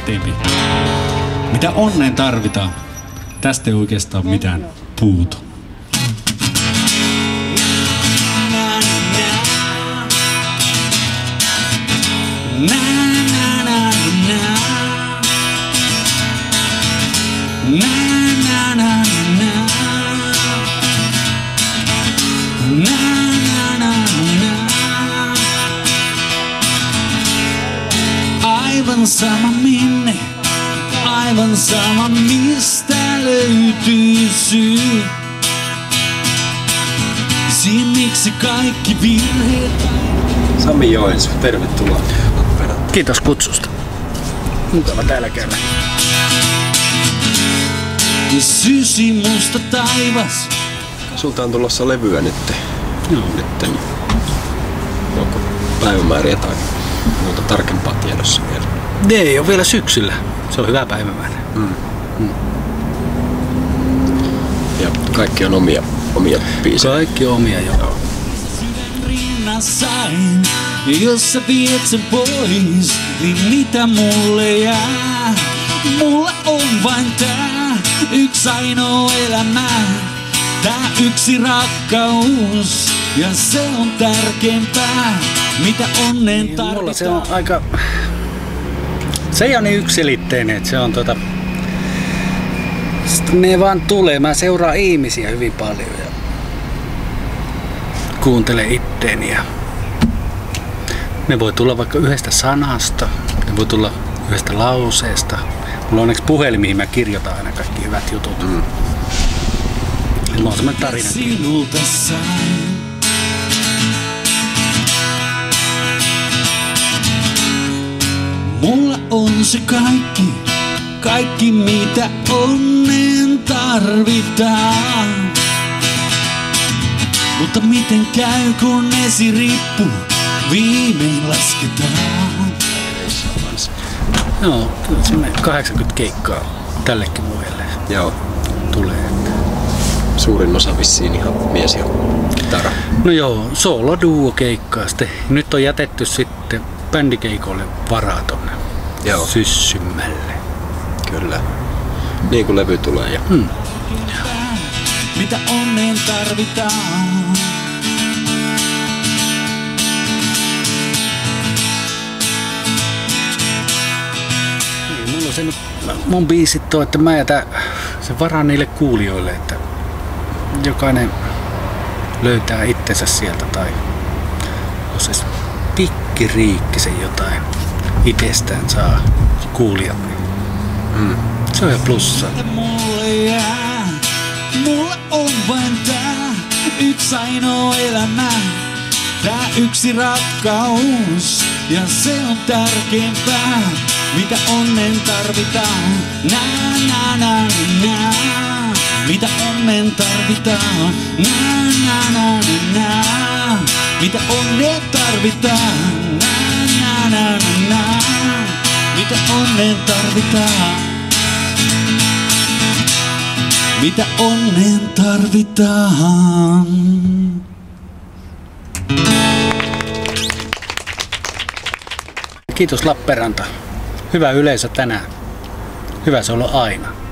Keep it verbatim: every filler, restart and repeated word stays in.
eteenpäin. Mitä onneen tarvitaan? Tästä ei oikeastaan mitään puutu. Na, na, na, na. Na, na, na, na. Na, na, na, na. Aivan sama minne, aivan sama mistä löytyy syy. Siihen miksi kaikki virheet. Sami Joensuu, tervetuloa. Kiitos kutsusta. Mukava täällä käydä. Sysi musta taivas. Sulta on tulossa levyä nyt. Joo. Nyt onko päivämääriä tai muuta tarkempaa tiedossa vielä? Ei ole vielä syksyllä. Se on hyvä päivämäärä. Mm. Mm. Ja kaikki on omia, omia biisejä? Kaikki on omia, joo. Rinnassain, ja jos sä viet sen pois, niin mitä mulle jää? Mulla on vain tää yksi ainoa elämä, tää yksi rakkaus, ja se on tärkeämpää, mitä onnen tarvitaan. Mulla se on aika... Se ei ole niin yksiselitteinen, että se on tota... Sitten ne vaan tulee. Mä seuraan ihmisiä hyvin paljon ja kuuntelen itteeni. Ja ne voi tulla vaikka yhdestä sanasta, ne voi tulla yhdestä lauseesta. Mulla on onneksi puhelin, mihin mä kirjoitan aina kaikki hyvät jutut. Mm. Mulla on semmoinen tarina. Sinulta sain. Mulla on se kaikki, kaikki mitä onnen tarvitaan. Mutta miten käy, kun esirippu viimein lasketaan? Joo, semmoinen kahdeksankymmentä keikkaa tällekin vuodelle. Joo. Tulee. Suurin osa vissiin ihan mies ja kitara. No joo, solo duo keikkaa sitten. Nyt on jätetty sitten bändikeikolle varaa tonne Joo. Syssymmälle. Kyllä. Niin kuin levy tulee. Ja... Hmm. Mitä onneen tarvitaan? Niin, mulla on se nyt, mun biisit on, että mä jätän sen varaan niille kuulijoille, että jokainen löytää itsensä sieltä tai jos se pikkiriikkisen jotain itsestään saa kuulijat. Mm. Se on jo plussaa. Mulle jää, mulla on vain tää yksi ainoa elämä, tää yksi rakkaus, ja se on tärkeämpää, mitä onnen tarvitaan. Na na na na, mitä onnen tarvitaan. Na na na na, mitä onnen tarvitaan. Na na na na, mitä onnen tarvitaan. Mitä onnen tarvitaan. Kiitos Lappeenranta. Hyvä yleisö tänään. Hyvä se olla aina.